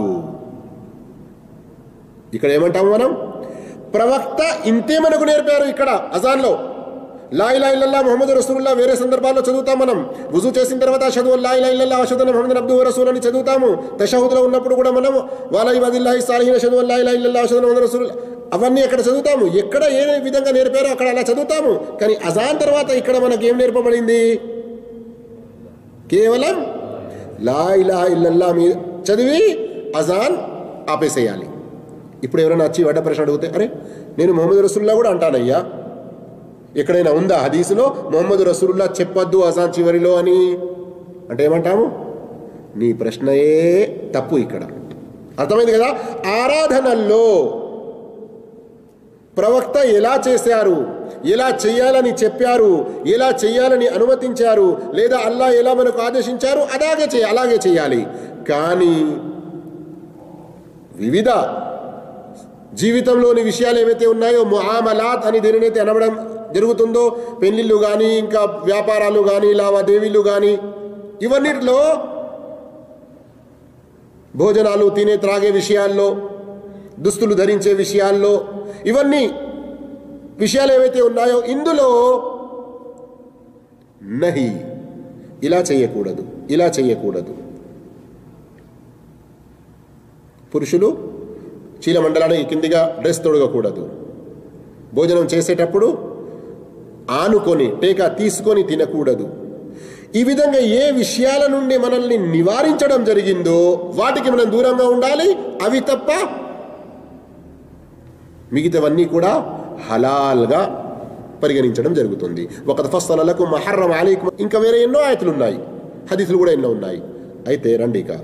ఇక్కడ ఏమంటాము మనం? ప్రవక్త ఇంతే మనకు నేర్పారు. ఇక్కడ అజాన్లో లా ఇలాహా ఇల్లల్లాహ్ ముహమ్మదు రసూలుల్లాహ్ వేరే సందర్భాల్లో చదువుతాం. మనం వుజూ చేసిన తర్వాత అషహదు అల్లా ఇలాహా ఇల్లల్లాహ్ అషహదు అన్న ముహమ్మదన్ అబ్దుహు రసూలు అని చదువుతాము. తషహుద్లో ఉన్నప్పుడు కూడా మనం వాలా ఇబాదిల్లాహి సాలిహీన్ అషహదు అల్లా ఇలాహా ఇల్లల్లాహ్ అషహదు అన్న ముహమ్మదన్ రసూలుల్లాహ్ అవన్నీ ఎక్కడ చదువుతాము. ఎక్కడ ఏ విధంగా నేర్పారో అక్కడ అలా చదువుతాము. కానీ అజాన్ తర్వాత ఇక్కడ మనకి ఏం నేర్పబడింది? కేవలం లా ఇలాహా ఇల్లల్లాహ్ మీద చదివి అజాన్ ఆపేసేయాలి. ఇప్పుడు ఎవరైనా వచ్చి వడ్డ ప్రశ్న అడిగితే, అరే నేను ముహమ్మద్ రసూలుల్లాహ్ కూడా అంటానయ్యా, ఎక్కడైనా ఉందా హదీసులో ముహమ్మద్ రసూలుల్లాహ్ చెప్పొద్దు అజాన్ చివరిలో అని అంటే ఏమంటాము? నీ ప్రశ్నయే తప్పు. ఇక్కడ అర్థమైంది కదా. ఆరాధనల్లో ప్రవక్త ఎలా చేశారు, ఎలా చేయాలని చెప్పారు, ఎలా చేయాలని అనుమతించారు, లేదా అల్లా ఎలా మనకు ఆదేశించారు అలాగే చేయ అలాగే చేయాలి. కానీ వివిధ జీవితంలోని విషయాలు ఏవైతే ఉన్నాయో ముఆమలాత్ అని దేనినైతే అనడం జరుగుతుందో, పెళ్లిళ్ళు కానీ ఇంకా వ్యాపారాలు కానీ లావాదేవీలు కానీ ఇవన్నిటిలో, భోజనాలు తినే త్రాగే విషయాల్లో, దుస్తులు ధరించే విషయాల్లో, ఇవన్నీ విషయాలు ఏవైతే ఉన్నాయో ఇందులో నహి, ఇలా చేయకూడదు, ఇలా చేయకూడదు. పురుషులు చీలమండలానికి కిందిగా డ్రెస్ తొడగకూడదు. భోజనం చేసేటప్పుడు ఆనుకొని టేకా తీసుకొని తినకూడదు. ఈ విధంగా ఏ విషయాల నుండి మనల్ని నివారించడం జరిగిందో వాటికి మనం దూరంగా ఉండాలి. అవి తప్ప మిగతావన్నీ కూడా హలాల్గా పరిగణించడం జరుగుతుంది. వఖద్ ఫస్సల లకుమ్ మా హర్రమ అలైకుమ్, ఇంకా వేరే ఎన్నో ఆయతులు ఉన్నాయి, హదీసులు కూడా ఎన్నో ఉన్నాయి. అయితే రండి, ఇక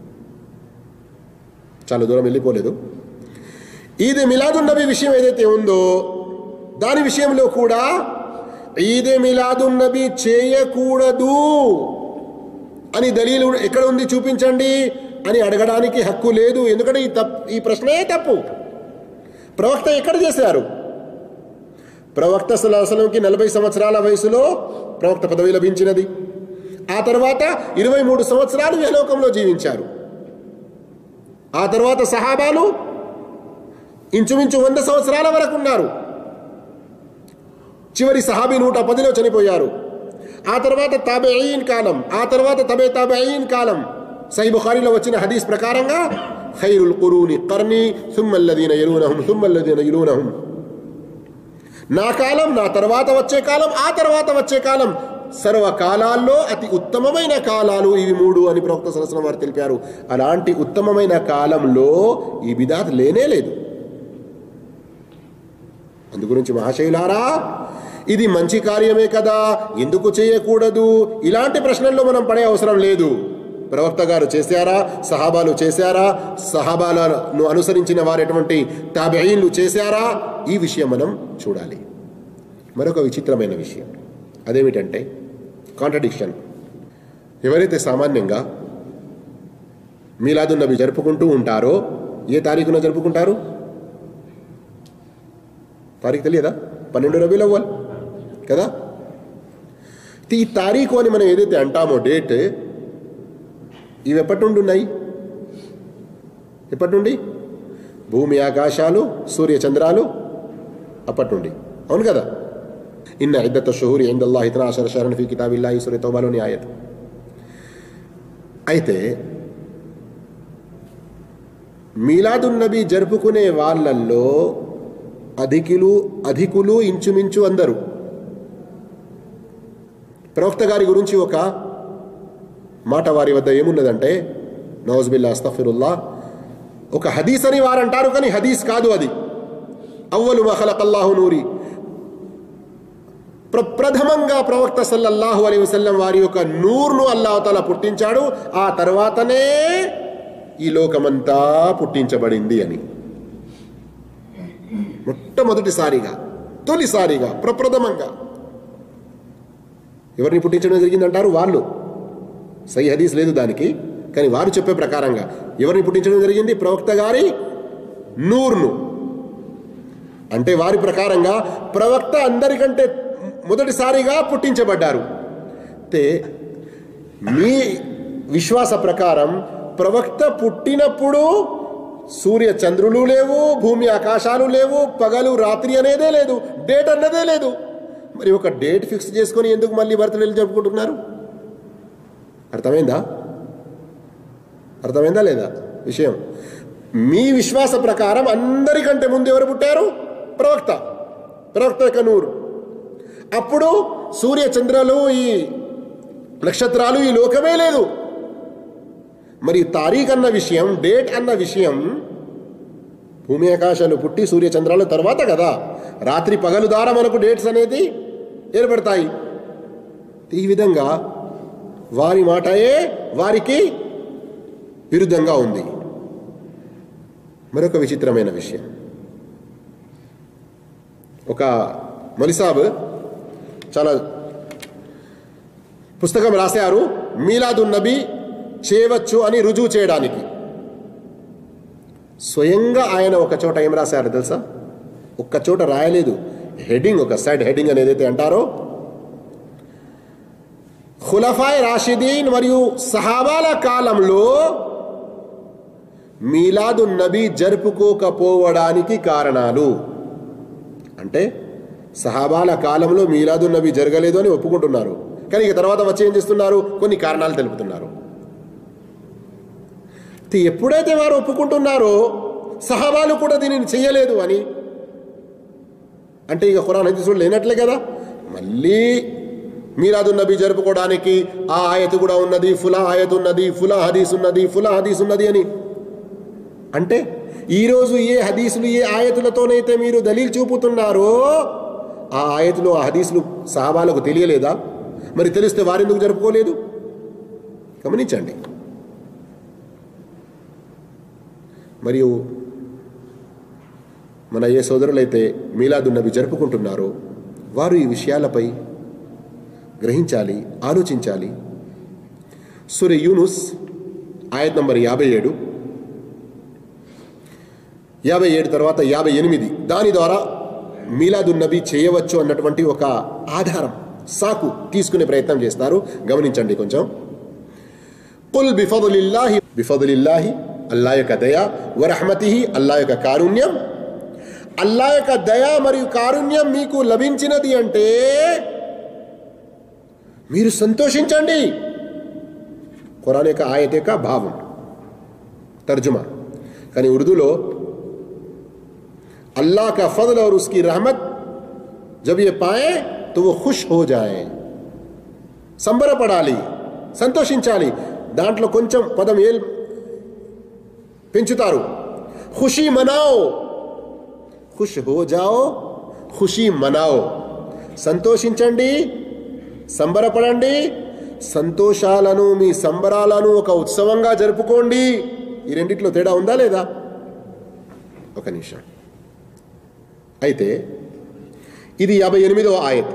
చాలా దూరం వెళ్ళిపోలేదు. ఈద్ మిలాదున్ నబీ విషయం ఏదైతే ఉందో దాని విషయంలో కూడా ఈద్ మిలాదున్ నబీ చేయకూడదు అని దలీలు ఎక్కడ ఉంది చూపించండి అని అడగడానికి హక్కు లేదు. ఎందుకంటే ఈ తప్పు, ఈ ప్రశ్నే తప్పు. ప్రవక్త ఎక్కడ చేశారు? ప్రవక్త సల్లల్లాహు అలైహి వసల్లంకి నలభై సంవత్సరాల వయసులో ప్రవక్త పదవి లభించినది. ఆ తర్వాత ఇరవై మూడు సంవత్సరాలు యలోకంలో జీవించారు. ఆ తర్వాత సహాబాలు ఇంచుమించు వంద సంవత్సరాల వరకు ఉన్నారు. చివరి సహాబీ నూట పదిలో చనిపోయారు. ఆ తర్వాత తాబెయీన్ కాలం, ఆ తర్వాత తబే తాబెయీన్ కాలం. సహీహ్ బుఖారీలో వచ్చిన హదీస్ ప్రకారంగా ఖైరుల్ ఖురూని ఖర్నీ సుమ్మల్ లదీన యలూనహుం సుమ్మల్ లదీన యలూనహుం, నా కాలం, నా తర్వాత వచ్చే కాలం, ఆ తర్వాత వచ్చే కాలం, సర్వకాలాల్లో అతి ఉత్తమమైన కాలాలు ఇవి మూడు అని ప్రవక్త సల్లల్లాహు అలైహి వసల్లం వారు తెలిపారు. అలాంటి ఉత్తమమైన కాలంలో ఈ బిదాత్ లేనే లేదు. అందుగురించి మహాశయులారా, ఇది మంచి కార్యమే కదా, ఎందుకు చేయకూడదు, ఇలాంటి ప్రశ్నల్లో మనం పడే అవసరం లేదు. ప్రవక్త గారు చేశారా, సహాబాలు చేశారా, సహాబాలను అనుసరించిన వారెటువంటి తాబెయీన్లు చేశారా, ఈ విషయం మనం చూడాలి. మరొక విచిత్రమైన విషయం అదేమిటంటే కాంట్రడిక్షన్. ఎవరైతే సామాన్యంగా మీలాదున్ నబీ జరుపుకుంటూ ఉంటారో ఏ తారీఖున జరుపుకుంటారు? తారీఖు తెలియదా? పన్నెండు రబీల్ అవ్వల్ కదా. ఈ తారీఖు అని మనం ఏదైతే అంటామో డేట్, ఇవి ఎప్పటి నుండి ఉన్నాయి? ఎప్పటి నుండి? భూమి ఆకాశాలు సూర్య చంద్రాలు అప్పటి నుండి, అవును కదా. ఇన్న ఇద్దత షుహూరి ఇందల్లాహి ఇత్నా అషర షహరన్ ఫీ కితాబిల్లాహి సూరۃ తౌబాలోని ఆయత్. అయితే మీలాదున్ నబీ జరుపుకునే వాళ్ళల్లో అధికులు అధికులు ఇంచుమించు అందరూ ప్రవక్త గారి గురించి ఒక మాట వారి వద్ద ఏమున్నదంటే, నౌజుబిల్లా అస్తగ్ఫిరుల్లా, ఒక హదీస్ అని వారు అంటారు, కానీ హదీస్ కాదు అది. అవ్వలు మా ఖలకల్లాహు నూరి, ప్రప్రథమంగా ప్రవక్త సల్లల్లాహు అలైహి వసల్లం వారి యొక్క నూర్ను అల్లాహు తఆలా పుట్టించాడు, ఆ తర్వాతనే ఈ లోకమంతా పుట్టించబడింది అని. మొట్టమొదటిసారిగా, తొలిసారిగా, ప్రప్రథమంగా ఎవరిని పుట్టించడం జరిగిందంటారు వాళ్ళు. సై హదీస్ లేదు దానికి, కానీ వారు చెప్పే ప్రకారంగా ఎవరిని పుట్టించడం జరిగింది? ప్రవక్త గారి నూర్ను. అంటే వారి ప్రకారంగా ప్రవక్త అందరికంటే మొదటిసారిగా పుట్టించబడ్డారు. అయితే మీ విశ్వాస ప్రకారం ప్రవక్త పుట్టినప్పుడు సూర్య చంద్రులు లేవు, భూమి ఆకాశాలు లేవు, పగలు రాత్రి అనేదే లేదు, డేట్ అన్నదే లేదు. మరి ఒక డేట్ ఫిక్స్ చేసుకొని ఎందుకు మళ్ళీ బర్త్డేలు జరుపుకుంటున్నారు? అర్థమైందా? అర్థమైందా లేదా విషయం? మీ విశ్వాస ప్రకారం అందరికంటే ముందు ఎవరు పుట్టారు? ప్రవక్త. ప్రవక్త యొక్క నూరు. అప్పుడు సూర్య చంద్రాలు, ఈ నక్షత్రాలు, ఈ లోకమే లేదు. మరి తారీఖ్ అన్న విషయం, డేట్ అన్న విషయం భూమి ఆకాశాలు పుట్టి సూర్య చంద్రాల తర్వాత కదా. రాత్రి పగలు ద్వారా మనకు డేట్స్ అనేది ఏర్పడతాయి. ఈ విధంగా వారి మాటయే వారికి విరుద్ధంగా ఉంది. మరొక విచిత్రమైన విషయం, ఒక మలిసాబ్ చాలా పుస్తకం రాశారు మీలాదున్ నబీ చేయవచ్చు అని రుజువు చేయడానికి. స్వయంగా ఆయన ఒక చోట ఏం రాశారు తెలుసా? ఒక్క చోట రాయలేదు, హెడింగ్, ఒక సైడ్ హెడింగ్ అని ఏదైతే అంటారో, ఖులఫాయ్ రాషిదీన్ మరియు సహాబాల కాలంలో మీలాదున్ నబీ జరుపుకోకపోవడానికి కారణాలు. అంటే సహాబాల కాలంలో మీలాదున్ నబీ జరగలేదు అని ఒప్పుకుంటున్నారు, కానీ ఇక తర్వాత వచ్చి ఏం చేస్తున్నారు, కొన్ని కారణాలు తెలుపుతున్నారు. ఎప్పుడైతే వారు ఒప్పుకుంటున్నారో సహాబాలు కూడా దీనిని చెయ్యలేదు అని అంటే ఇక ఖురాన్ హదీసులు లేనట్లే కదా. మళ్ళీ మీలాదున్ నబీ జరుపుకోవడానికి ఆ ఆయత్ కూడా ఉన్నది, ఫులా ఆయత్ ఉన్నది, ఫులా హదీస్ ఉన్నది, ఫులా హదీస్ ఉన్నది అని అంటే ఈరోజు ఏ హదీసులు ఏ ఆయతులతోనైతే మీరు దలీల్ చూపుతున్నారో ఆ ఆయతులు ఆ హదీసులు సహాబాలకు తెలియలేదా? మరి తెలిస్తే వారెందుకు జరుపుకోలేదు? గమనించండి. మరియు మన ఏ సోదరులైతే మీలాదున్ నబీ జరుపుకుంటున్నారో వారు ఈ విషయాలపై గ్రహించాలి, ఆలోచించాలి. సూర యూనుస్ ఆయత్ నంబర్ యాభై ఏడు యాభై ఏడు తర్వాత యాభై ఎనిమిది దాని ద్వారా మీలాదున్ నబీ చేయవచ్చు అన్నటువంటి ఒక ఆధారం, సాకు తీసుకునే ప్రయత్నం చేస్తారు. గమనించండి కొంచెం. కుల్ బిఫదులిల్లాహి బిఫదులిల్లాహి అల్లా యొక్క దయ, వరహమతిహి అల్లా యొక్క కారుణ్యం, అల్లా యొక్క దయ మరియు కారుణ్యం మీకు లభించినది అంటే మీరు సంతోషించండి. ఖురాన్ యొక్క ఆయత్ యొక్క భావం తర్జుమా. కానీ ఉర్దూలో अल्लाह का फजल और उसकी रहमत जब ये पाए तो वो खुश हो जाए, సంబరపడాలి, సంతోషించాలి. దాంట్లో కొంచెం పదం ఏల్ పెంచుతారు. ఖుషీ మనాओ, ఖుష్ హో జాओ, ఖుషీ మనాओ. సంతోషించండి, సంబరపడండి, సంతోషాలను మీ సంబరాలను ఒక ఉత్సవంగా జరుపుకోండి. ఈ రెండిట్లో తేడా ఉందా లేదా? ఒక నిమిషం. అయితే ఇది యాభై ఎనిమిదవ ఆయత్.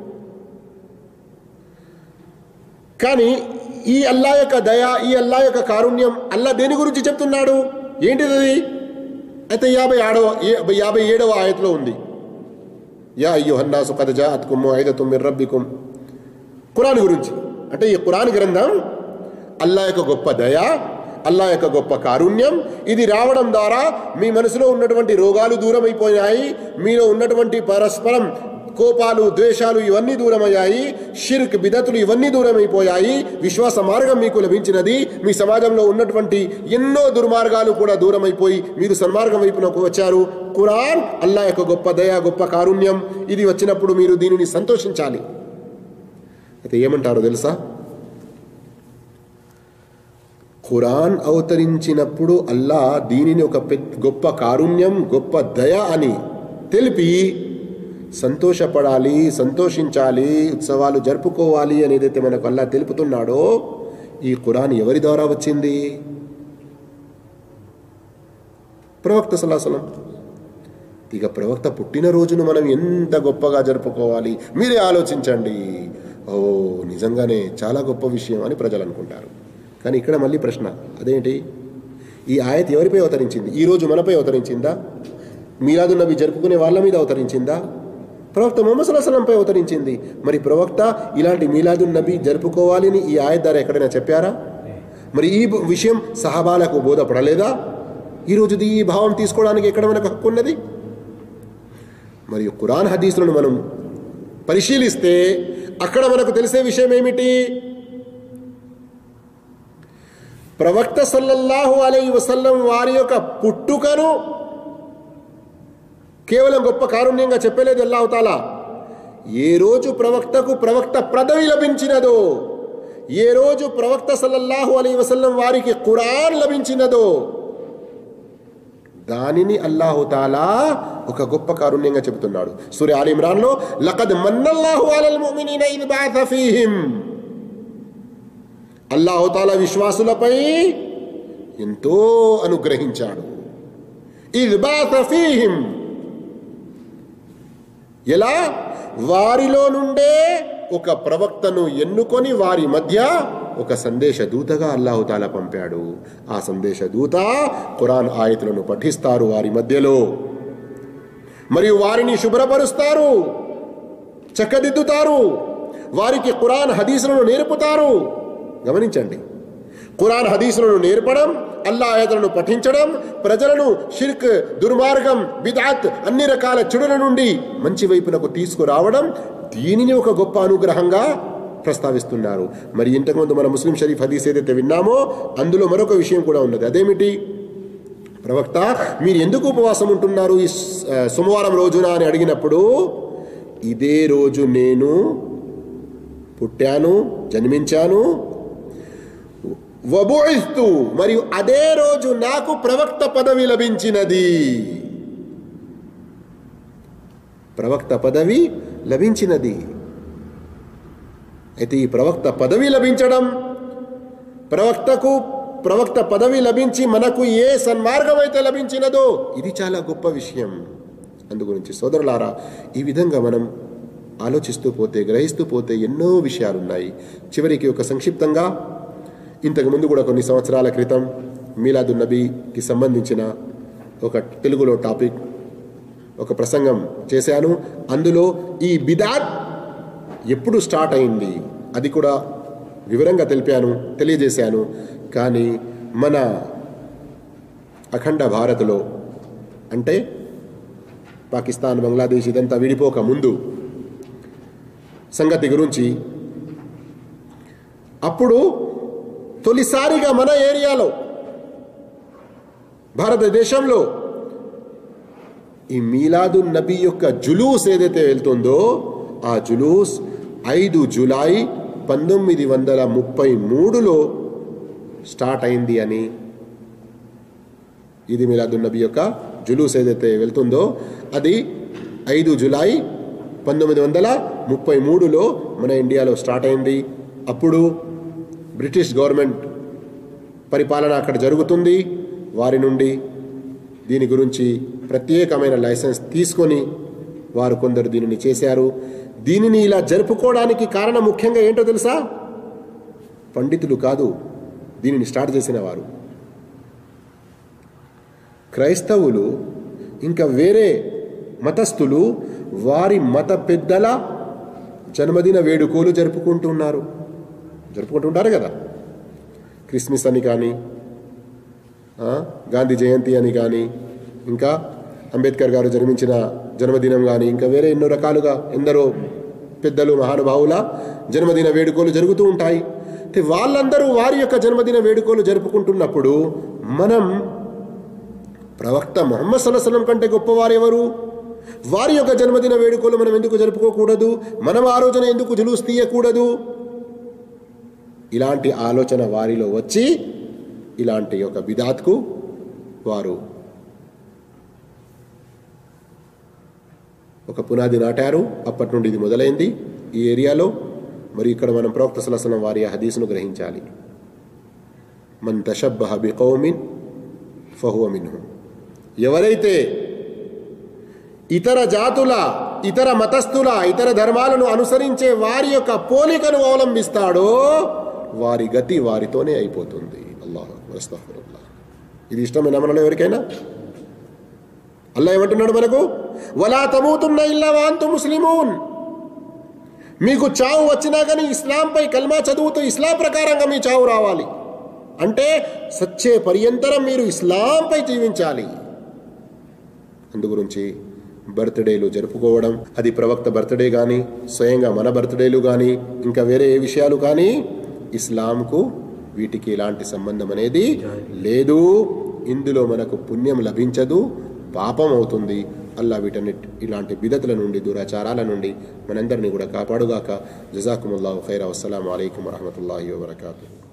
కానీ ఈ అల్లా యొక్క దయ, ఈ అల్లా యొక్క కారుణ్యం అల్లా దేని గురించి చెప్తున్నాడు? ఏంటిది? అయితే యాభై ఆడవ యాభై ఏడవ ఆయత్లో ఉంది. యా అయ్యుహన్నాసు ఖద్ జాఅత్కుమ్ మౌఇదతుమ్ మిర్ రబ్బికుమ్. ఖురాన్ గురించి. అంటే ఈ ఖురాన్ గ్రంథం అల్లా యొక్క గొప్ప దయ, అల్లా యొక్క గొప్ప కారుణ్యం, ఇది రావడం ద్వారా మీ మనసులో ఉన్నటువంటి రోగాలు దూరం అయిపోయాయి, మీలో ఉన్నటువంటి పరస్పరం కోపాలు, ద్వేషాలు ఇవన్నీ దూరమయ్యాయి, షిర్క్, బిదతులు ఇవన్నీ దూరం అయిపోయాయి, విశ్వాస మార్గం మీకు లభించినది, మీ సమాజంలో ఉన్నటువంటి ఎన్నో దుర్మార్గాలు కూడా దూరం అయిపోయి మీరు సన్మార్గం వైపునకు వచ్చారు. ఖురాన్ అల్లా యొక్క గొప్ప దయ, గొప్ప కారుణ్యం, ఇది వచ్చినప్పుడు మీరు దీనిని సంతోషించాలి. అయితే ఏమంటారో తెలుసా? ఖురాన్ అవతరించినప్పుడు అల్లా దీనిని ఒక గొప్ప కారుణ్యం, గొప్ప దయ అని తెలిపి సంతోషపడాలి, సంతోషించాలి, ఉత్సవాలు జరుపుకోవాలి అని ఏదైతే మనకు అల్లా తెలుపుతున్నాడో ఈ ఖురాన్ ఎవరి ద్వారా వచ్చింది? ప్రవక్త సల్లల్లాహు అలైహి వసల్లం. ఇక ప్రవక్త పుట్టినరోజును మనం ఎంత గొప్పగా జరుపుకోవాలి మీరే ఆలోచించండి. ఓ నిజంగానే చాలా గొప్ప విషయం అని ప్రజలు అనుకుంటారు. కానీ ఇక్కడ మళ్ళీ ప్రశ్న, అదేంటి? ఈ ఆయత్ ఎవరిపై అవతరించింది? ఈరోజు మనపై అవతరించిందా? మీలాదున్ నబీ జరుపుకునే వాళ్ళ మీద అవతరించిందా? ప్రవక్త ముహమ్మద్ సల్లల్లాహు అలైహి వసల్లంపై అవతరించింది. మరి ప్రవక్త ఇలాంటి మీలాదున్ నబీ జరుపుకోవాలని ఈ ఆయత్ ద్వారా ఎక్కడైనా చెప్పారా? మరి ఈ విషయం సహాబాలకు బోధపడలేదా? ఈరోజు ఈ భావం తీసుకోవడానికి ఎక్కడ మనకు హక్కు ఉన్నది? మరియు ఖురాన్ హదీసులను మనం పరిశీలిస్తే అక్కడ మనకు తెలిసే విషయం ఏమిటి? ప్రవక్త సల్లల్లాహు అలైహి వసల్లం వారి యొక్క పుట్టుకను కేవలం గొప్ప కారుణ్యంగా చెప్పలేదు అల్లాహు తాలా. ఏ రోజు ప్రవక్తకు ప్రవక్త పదవి లభించినదో, ఏ రోజు ప్రవక్త సల్లల్లాహు అలైహి వసల్లం వారికి ఖురాన్ లభించినదో దానిని అల్లాహు తాలా ఒక గొప్ప కారుణ్యంగా చెబుతున్నాడు. సూరా ఆలి ఇమ్రాన్ లో లఖద్ మన్నల్లాహు అలల్ ముమినీన ఇద్ బఅథ ఫీహిం, అల్లాహు తాలా విశ్వాసులపై ఎంతో అనుగ్రహించాడు. ఇద్ బఅథ ఫీహిం, ఎలా? వారిలో నుండే ఒక ప్రవక్తను ఎన్నుకొని వారి మధ్య ఒక సందేశ దూతగా అల్లాహు తాలా పంపాడు. ఆ సందేశ దూత ఖురాన్ ఆయతులను పఠిస్తారు వారి మధ్యలో. మరియు వారిని శుభ్రపరుస్తారు, చక్కదిద్దుతారు, వారికి ఖురాన్ హదీసులను నేర్పుతారు. గమనించండి, ఖురాన్ హదీసులను నేర్పడం, అల్లాహ్ ఆయతులను పఠించడం, ప్రజలను షిర్క్, దుర్మార్గం, బిద్అత్ అన్ని రకాల చెడుల నుండి మంచి వైపునకు తీసుకురావడం, దీనిని ఒక గొప్ప అనుగ్రహంగా ప్రస్తావిస్తున్నారు. మరి ఇంతకుముందు మన ముస్లిం షరీఫ్ హదీస్ ఏదైతే విన్నామో అందులో మరొక విషయం కూడా ఉన్నది. అదేమిటి? ప్రవక్త, మీరు ఎందుకు ఉపవాసం ఉంటున్నారు ఈ సోమవారం రోజున అని అడిగినప్పుడు, ఇదే రోజు నేను పుట్టాను, జన్మించాను, వబుఇస్తు, మరియు అదే రోజు నాకు ప్రవక్త పదవి లభించినది. ప్రవక్త పదవి లభించినది. అయితే ఈ ప్రవక్త పదవి లభించడం, ప్రవక్తకు ప్రవక్త పదవి లభించి మనకు ఏ సన్మార్గం అయితే లభించినదో ఇది చాలా గొప్ప విషయం. అందుగురించి సోదరులారా, ఈ విధంగా మనం ఆలోచిస్తూ పోతే, గ్రహిస్తూ పోతే ఎన్నో విషయాలున్నాయి. చివరికి ఒక సంక్షిప్తంగా, ఇంతకుముందు కూడా కొన్ని సంవత్సరాల క్రితం మీలాదున్ నబీకి సంబంధించిన ఒక తెలుగులో టాపిక్, ఒక ప్రసంగం చేశాను. అందులో ఈ బిదాత్ ఎప్పుడు స్టార్ట్ అయింది అది కూడా వివరంగా తెలిపాను, తెలియజేశాను. కానీ మన అఖండ భారత్లో, అంటే పాకిస్తాన్, బంగ్లాదేశ్ ఇదంతా విడిపోక ముందు సంగతి గురించి, అప్పుడు తొలిసారిగా మన ఏరియాలో, భారతదేశంలో ఈ మీలాదున్ నబీ యొక్క జులూస్ ఏదైతే వెళ్తుందో ఆ జులూస్ ఐదు జూలై పంతొమ్మిది వందల ముప్పై మూడులో స్టార్ట్ అయింది అని, ఇది మీలాదున్ నబీ యొక్క జులూస్ ఏదైతే వెళ్తుందో అది ఐదు జూలై పంతొమ్మిది వందల ముప్పై మూడులో మన ఇండియాలో స్టార్ట్ అయింది. అప్పుడు బ్రిటిష్ గవర్నమెంట్ పరిపాలన అక్కడ జరుగుతుంది. వారి నుండి దీని గురించి ప్రత్యేకమైన లైసెన్స్ తీసుకొని వారు కొందరు దీనిని చేశారు. దీనిని ఇలా జరుపుకోవడానికి కారణం ముఖ్యంగా ఏంటో తెలుసా? పండితులు కాదు దీనిని స్టార్ట్ చేసిన వారు, క్రైస్తవులు, ఇంకా వేరే మతస్థులు వారి మత పెద్దల జన్మదిన వేడుకలు జరుపుకుంటున్నారు జరుపుకుంటుంటారు కదా. క్రిస్మస్ అని కానీ, గాంధీ జయంతి అని కానీ, ఇంకా అంబేద్కర్ గారు జన్మించిన జన్మదినం కానీ, ఇంకా వేరే ఎన్నో రకాలుగా ఎందరో పెద్దలు మహానుభావుల జన్మదిన వేడుకలు జరుగుతూ ఉంటాయి. వాళ్ళందరూ వారి యొక్క జన్మదిన వేడుకలు జరుపుకుంటున్నప్పుడు మనం ప్రవక్త ముహమ్మద్ సల్లల్లాహు అలైహి వసల్లం కంటే గొప్పవారు ఎవరు? వారి యొక్క జన్మదిన వేడుకలు మనం ఎందుకు జరుపుకోకూడదు? మనం ఆ రోజున ఎందుకు జులూస్ తీయకూడదు? ఇలాంటి ఆలోచన వారిలో వచ్చి ఇలాంటి ఒక బిదాత్కు వారు ఒక పునాది నాటారు. అప్పటి నుండి ఇది మొదలైంది ఈ ఏరియాలో. మరి ఇక్కడ మనం ప్రవక్త సల్లల్లాహు అలైహి వసల్లం వారి హదీసును గ్రహించాలి. మన్ తషబ్బహ బికౌమిన్ ఫహువ మిన్హుమ్. ఎవరైతే ఇతర జాతుల, ఇతర మతస్థుల, ఇతర ధర్మాలను అనుసరించే వారి యొక్క పోలికను అవలంబిస్తాడో వారి గతి వారితోనే అయిపోతుంది. అల్లాహు అక్బర్, అస్తగ్ఫిరుల్లాహ్. ఇది ఇష్టమైన మనలో ఎవరికైనా? అల్లాహ్ ఏమంటున్నాడు మనకు? వలా తమూతున్న ఇల్లా వఅంతుం ముస్లిమూన్. మీకు చావు వచ్చినా కానీ ఇస్లాంపై కల్మా చదువుతూ ఇస్లాం ప్రకారంగా మీ చావు రావాలి. అంటే సచ్చే పర్యంతరం మీరు ఇస్లాంపై జీవించాలి. అందుగురించి బర్త్డేలు జరుపుకోవడం, అది ప్రవక్త బర్త్డే కానీ, స్వయంగా మన బర్త్డేలు కానీ, ఇంకా వేరే ఏ విషయాలు కానీ, ఇస్లాంకు వీటికి ఎలాంటి సంబంధం అనేది లేదు. ఇందులో మనకు పుణ్యం లభించదు, పాపం అవుతుంది. అల్లా వీటన్నిటి ఇలాంటి బిదతుల నుండి, దురాచారాల నుండి మనందరినీ కూడా కాపాడుగాక. జజాకుముల్లాహు ఖైరా. వస్సలాము అలైకుం వరహమతుల్లాహి వబరకాతుహు.